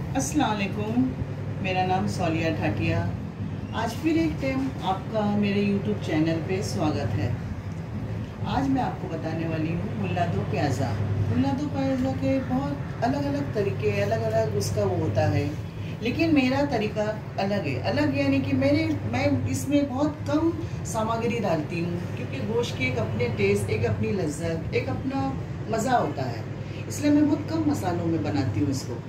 अस्सलाम वालेकुम, मेरा नाम सौलिया ठाटिया। आज फिर एक टाइम आपका मेरे YouTube चैनल पे स्वागत है। आज मैं आपको बताने वाली हूँ मुल्ला दो प्याज़ा। मुल्ला दो प्याज़ा के बहुत अलग अलग तरीके, अलग अलग उसका वो होता है, लेकिन मेरा तरीका अलग है। अलग यानी कि मैं इसमें बहुत कम सामग्री डालती हूँ, क्योंकि गोश्त के एक अपने टेस्ट, एक अपनी लज्जत, एक अपना मज़ा होता है, इसलिए मैं बहुत कम मसालों में बनाती हूँ इसको।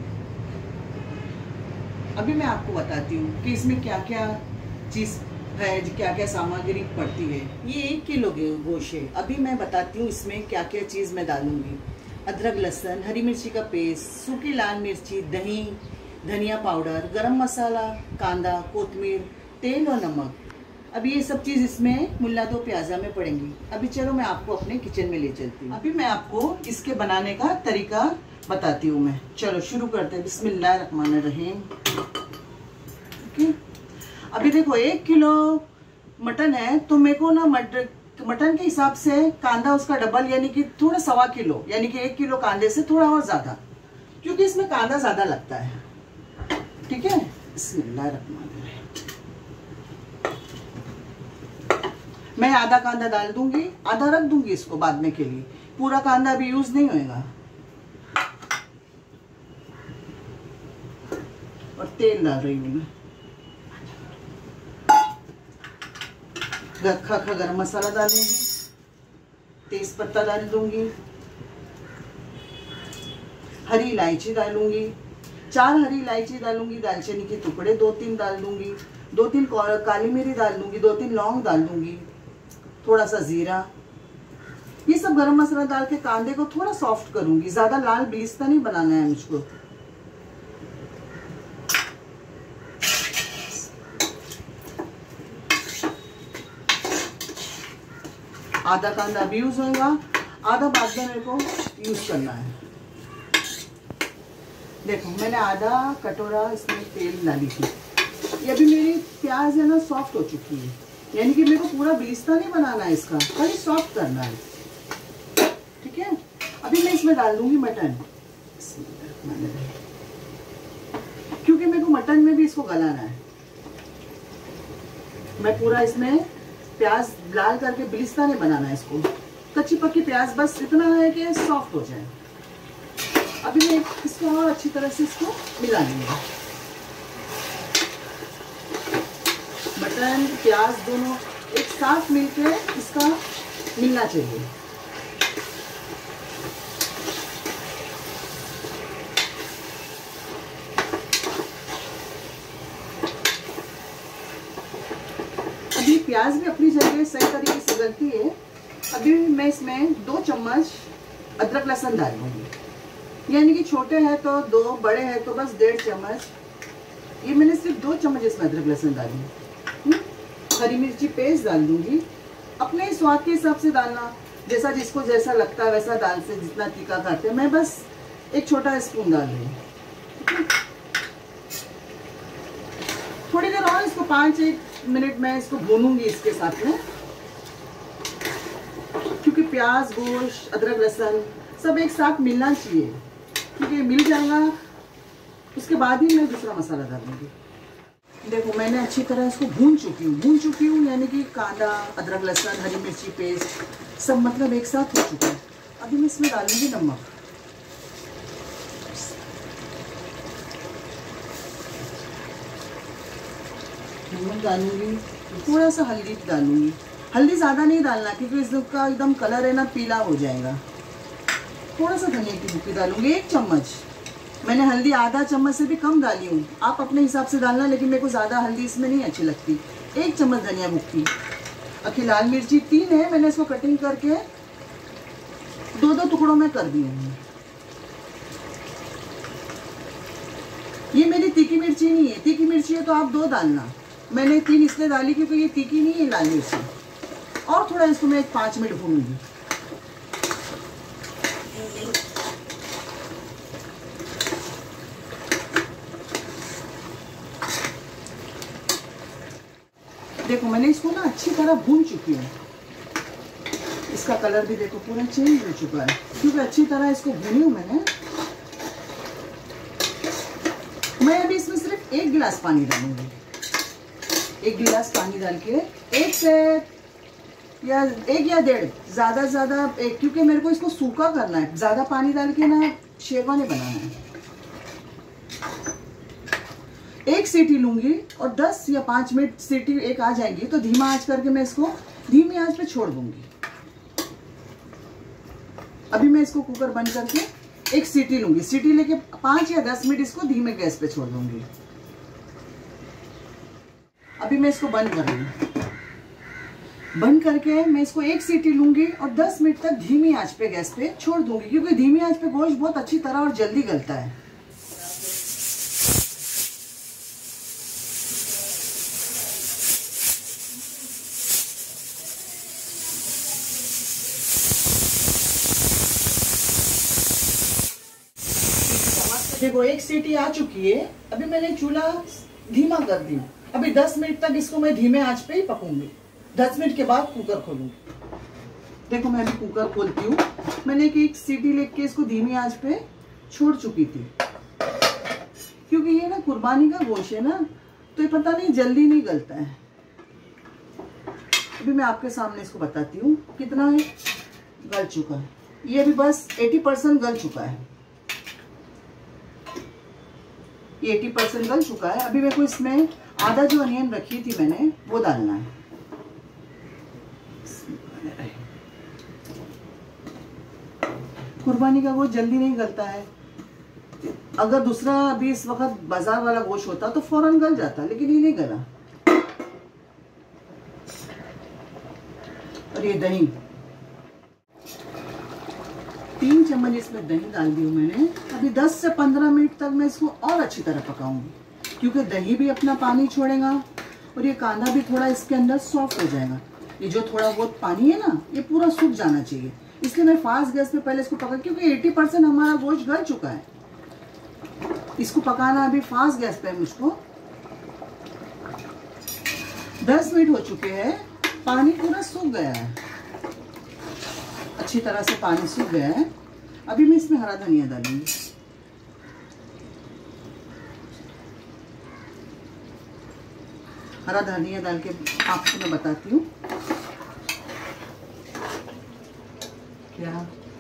अभी मैं आपको बताती हूँ कि इसमें क्या क्या चीज़ है, क्या क्या सामग्री पड़ती है। ये 1 किलो गोश्त है। अभी मैं बताती हूँ इसमें क्या क्या चीज़ मैं डालूंगी। अदरक, लहसुन, हरी मिर्ची का पेस्ट, सूखी लाल मिर्ची, दही, धनिया पाउडर, गरम मसाला, कांदा, कोतमीर, तेल और नमक। अब ये सब चीज़ इसमें मुल्ला दो प्याज़ा में पड़ेंगी। अभी चलो मैं आपको अपने किचन में ले चलती हूँ। अभी मैं आपको इसके बनाने का तरीका बताती हूँ मैं। चलो शुरू करते हैं। बिस्मिल्लाहिर्रहमानिर्रहीम। अभी देखो 1 किलो मटन है, तो मेरे को ना मटन के हिसाब से कांदा उसका डबल, यानी कि थोड़ा 1.25 किलो, यानी कि 1 किलो कांदे से थोड़ा और ज्यादा, क्योंकि इसमें कांदा ज्यादा लगता है। ठीक है, बिस्मिल्लाहिर्रहमानिर्रहीम। मैं आधा कांदा डाल दूंगी, आधा रख दूंगी इसको बाद में के लिए। पूरा कांदा अभी यूज नहीं होएगा। और तेल डाल रही हूँ मैं। रखा गरम मसाला डालूंगी, तेज पत्ता डाल दूंगी, हरी इलायची डालूंगी, 4 हरी इलायची डालूंगी, दालचीनी के टुकड़े 2-3 डाल दूंगी, 2-3 काली मिरी डाल दूंगी, 2-3 लौंग डाल दूंगी, थोड़ा सा जीरा। ये सब गरम मसाला डाल के कांदे को थोड़ा सॉफ्ट करूंगी। ज्यादा लाल बिलिस्ता नहीं बनाना है मुझको। आधा कांदा अभी यूज होगा, आधा बाद में मेरे को यूज करना है। देखो मैंने आधा कटोरा इसमें तेल डाली थी। ये अभी मेरी प्याज है ना सॉफ्ट हो चुकी है, यानी कि मेरे को पूरा बिलिस्ता नहीं बनाना है इसका, खाली सॉफ्ट करना है। ठीक है, अभी मैं इसमें डाल दूंगी मटन, क्योंकि मेरे को मटन में भी इसको गलाना है। मैं पूरा इसमें प्याज लाल करके बिलिस्ता नहीं बनाना है इसको, कच्ची पक्की प्याज, बस इतना है कि सॉफ्ट हो जाए। अभी मैं इसको और अच्छी तरह से इसको मिला लूंगा। मटन प्याज दोनों एक साथ मिलकर इसका मिलना चाहिए। अभी प्याज भी अपनी जगह सही तरीके से गलती है। अभी मैं इसमें 2 चम्मच अदरक लहसुन डालूंगी, यानी कि छोटे हैं तो 2, बड़े हैं तो बस 1.5 चम्मच। ये मैंने सिर्फ 2 चम्मच इसमें अदरक लहसुन डाली। हरी मिर्ची पेस्ट डाल दूंगी, अपने स्वाद के हिसाब से डालना, जैसा जिसको जैसा लगता है वैसा डाल से, जितना तीखा खाते हैं। मैं बस 1 छोटा स्पून डाल रही हूँ। थोड़ी देर और इसको 5-1 मिनट मैं इसको भूनूंगी इसके साथ में, क्योंकि प्याज, गोश्त, अदरक लहसुन सब एक साथ मिलना चाहिए, क्योंकि मिल जाएगा उसके बाद ही मैं दूसरा मसाला डालूंगी। देखो मैंने अच्छी तरह इसको भून चुकी हूँ, यानी कि कांदा, अदरक लहसुन, हरी मिर्ची पेस्ट सब मतलब एक साथ हो चुका है। अभी मैं इसमें डालूंगी नमक। नमक डालूंगी, थोड़ा सा हल्दी डालूंगी। हल्दी ज़्यादा नहीं डालना, क्योंकि इसका एकदम कलर है ना पीला हो जाएगा। थोड़ा सा धनिया की बुक्की डालूंगी, 1 चम्मच। मैंने हल्दी आधा चम्मच से भी कम डाली हूँ, आप अपने हिसाब से डालना, लेकिन मेरे को ज़्यादा हल्दी इसमें नहीं अच्छी लगती। 1 चम्मच धनिया बुक्की। अखी लाल मिर्ची 3 है, मैंने इसको कटिंग करके 2-2 टुकड़ों में कर दी हूँ। ये मेरी तीखी मिर्ची नहीं है, तीखी मिर्ची है तो आप 2 डालना। मैंने 3 इसलिए डाली क्योंकि ये तीखी नहीं है लाल मिर्ची। और थोड़ा इसको मैं 5 मिनट भूनूंगी। देखो मैंने इसको ना अच्छी तरह भून चुकी हूँ। इसका कलर भी देखो पूरा चेंज हो चुका है, क्योंकि अच्छी तरह इसको भूनी हूँ मैंने। मैं अभी इसमें सिर्फ 1 गिलास पानी डालूंगी। 1 गिलास पानी डाल के 1 से या 1 या 1.5 ज़्यादा से ज़्यादा 1, क्योंकि मेरे को इसको सूखा करना है। ज़्यादा पानी डाल के ना शेरवा नहीं बनाना है। 1 सीटी लूंगी और 10 या 5 मिनट सीटी एक आ जाएंगी तो धीमा आंच करके मैं इसको धीमी आंच पे छोड़ दूंगी। अभी मैं इसको कुकर बंद करके 1 सीटी लूंगी। सीटी लेके 5 या 10 मिनट इसको धीमे गैस पे छोड़ दूंगी। अभी मैं इसको बंद कर रही हूँ। बंद करके मैं इसको 1 सीटी लूंगी और 10 मिनट तक धीमी आंच पे गैस पे छोड़ दूंगी, क्योंकि धीमी आंच पे गोश्त बहुत अच्छी तरह और जल्दी गलता है। देखो 1 सीटी आ चुकी है। अभी मैंने चूल्हा धीमा कर दी। अभी 10 मिनट तक इसको मैं धीमे आंच पे ही पकाऊंगी। 10 मिनट के बाद कुकर खोलूंगी। देखो मैं अभी कुकर खोलती हूँ। मैंने एक सीटी लेके इसको धीमी आंच पे छोड़ चुकी थी, क्योंकि ये ना कुर्बानी का गोश्त है ना, तो ये पता नहीं जल्दी नहीं गलता है। अभी मैं आपके सामने इसको बताती हूँ कितना है गल चुका है। ये अभी बस 80% गल चुका है। ये 80% गल चुका है। अभी मेरे को इसमें आधा जो अनियन रखी थी मैंने वो डालना है। कुर्बानी का गोश्त जल्दी नहीं गलता है। अगर दूसरा अभी इस वक्त बाजार वाला गोश्त होता तो फौरन गल जाता, लेकिन ये नहीं गला। और ये दही, 3 चम्मच इसमें दही डाल दी हूँ मैंने। अभी 10 से 15 मिनट तक मैं इसको और अच्छी तरह पकाऊंगी, क्योंकि दही भी अपना पानी छोड़ेगा और ये कांदा भी थोड़ा इसके अंदर सॉफ्ट हो जाएगा। ये जो थोड़ा बहुत पानी है ना, ये पूरा सूख जाना चाहिए। इसलिए मैं फास्ट गैस पे पहले इसको पका, क्योंकि 80% हमारा गोश्त गल चुका है। इसको पकाना अभी फास्ट गैस पे मुझको। 10 मिनट हो चुके हैं। पानी पूरा सूख गया है, अच्छी तरह से पानी सूख गया है। अभी मैं इसमें हरा धनिया डालूंगी। हरा धनिया डाल के आपको मैं बताती हूँ क्या।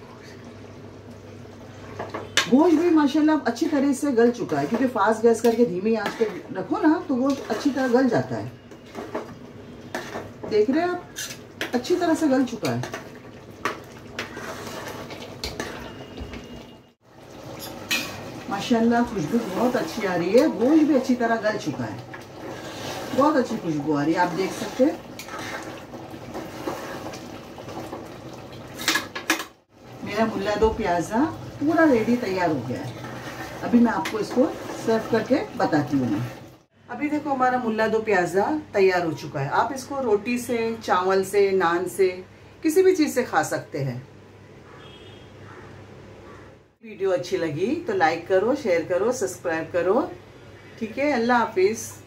गोश्त भी माशाल्लाह अच्छी तरह से गल चुका है, क्योंकि फास्ट गैस करके धीमी आंच पे रखो ना तो गोश्त अच्छी तरह गल जाता है। देख रहे हैं आप, अच्छी तरह से गल चुका है। माशाल्लाह खुशबू बहुत अच्छी आ रही है। गोश्त भी अच्छी तरह गल चुका है, बहुत अच्छी खुशबू आ रही है, आप देख सकते हैं। मेरा मुल्ला दो प्याजा पूरा रेडी तैयार हो गया है। अभी मैं आपको इसको सर्व करके बताती हूँ मैं। अभी देखो हमारा मुल्ला दो प्याजा तैयार हो चुका है। आप इसको रोटी से, चावल से, नान से, किसी भी चीज़ से खा सकते हैं। वीडियो अच्छी लगी तो लाइक करो, शेयर करो, सब्सक्राइब करो। ठीक है, अल्लाह हाफिज़।